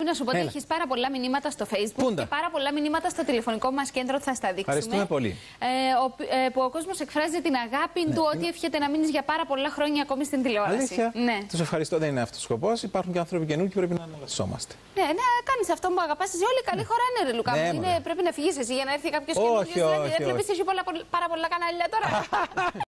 να σου πω ότι έχεις πάρα πολλά μηνύματα στο Facebook Πούντα. και πάρα πολλά μηνύματα στο τηλεφωνικό μας κέντρο, θα στα δείξουμε. Ευχαριστούμε πολύ. Που ο κόσμος εκφράζει την αγάπη του, ότι εύχεται να μείνεις για πάρα πολλά χρόνια ακόμη στην τηλεόραση. Αλήθεια. Ναι. Τους ευχαριστώ, δεν είναι αυτός ο σκοπός. Υπάρχουν και άνθρωποι καινούργοι και πρέπει να αναγκασόμαστε. Ναι, να κάνεις αυτό που αγαπάς εσύ. Όλη καλή χώρα είναι, ρε Λουκά. Ναι, πρέπει να φύγεις εσύ για να έρθει κάποιος καινούργιος. Δεν βλέπεις εσύ πάρα πολλά κανάλια τώρα.